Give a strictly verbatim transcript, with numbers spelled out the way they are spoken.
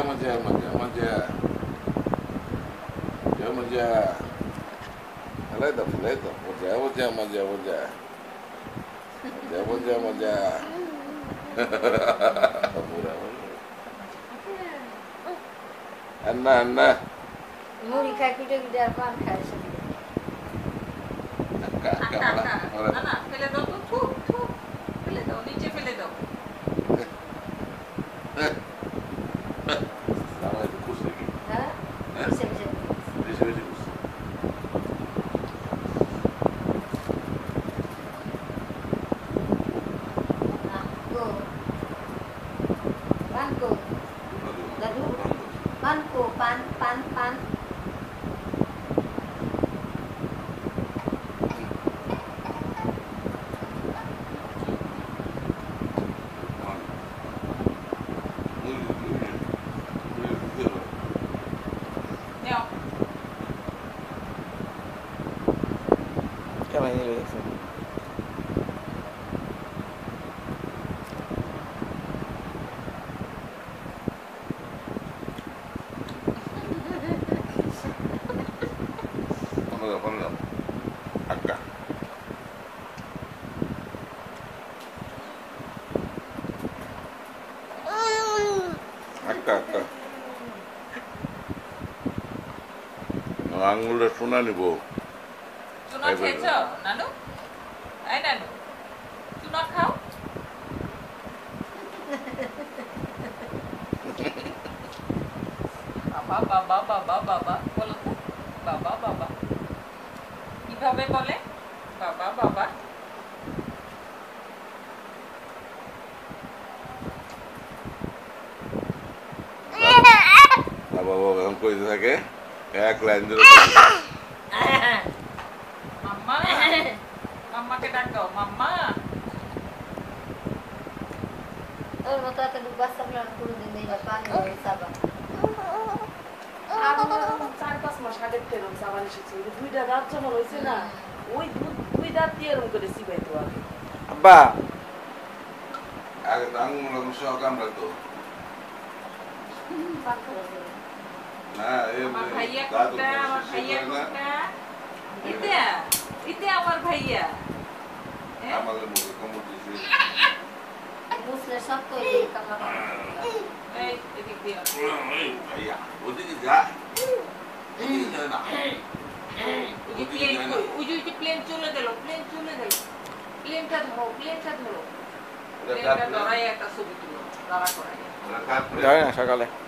মজা মজা মজা মজা মজা ফেলাই দাও ফেলাই দাও মজা মজা মজা মজা মজা মজা মজা আন্না আন্না মুড়ি খাই পিঠে পিঠে আর পান খায় সবাই আক্কা আক্কা না না ফেলে দাও তো থু থু ফেলে দাও নিচে ফেলে দাও আমার একটু খুশ নাকি হ্যাঁ বেশি বেশি বেশি বেশি খুশ গো পান গো দাদু পান গো পান পান পান নাও কেমন লেগেছে Vamos vamos acá. Acá, acá. আঙুলটা শোনা নিব চুনা খেয়েছো নানু এই নানু চুনা খাও বাবা বাবা বাবা বাবা বলো তো বাবা বাবা কিভাবে বলে বাবা বাবা বাবা বাবা এখন কইতে থাকে এক লাইন ধরে মাম্মা মাম্মাকে ডাক দাও মাম্মা ওর মতো একটা ডুবা সামলান করে দিন এই পান সাবা আমি চার পাঁচ মাস আগে এরকম সাবান এসেছি দুইটা রাত যখন হয়েছে না ওই দুই দাঁত দিয়ে এরকম করে সিবাইতো আগে আব্বা আগে তো আঙুল সহ কামড়াতো না আমার ভাইয়া কোনটা আমার ভাইয়া কোনটা এটা এটা আমার ভাইয়া আমাদের মুখে কামড় দিয়েছে মুসলে সব তো এই কামলা এই এদিক দিয়ে ভাইয়া ওদিকে যা ওদিকে যা না ওই যে প্লেন ওই যে প্লেন চলে গেল প্লেন চলে গেল প্লেনটা ধরো প্লেনটা ধরো প্লেনটা ধরাই একটা ছবি তুলো দাঁড়া করাই যাবে না সকালে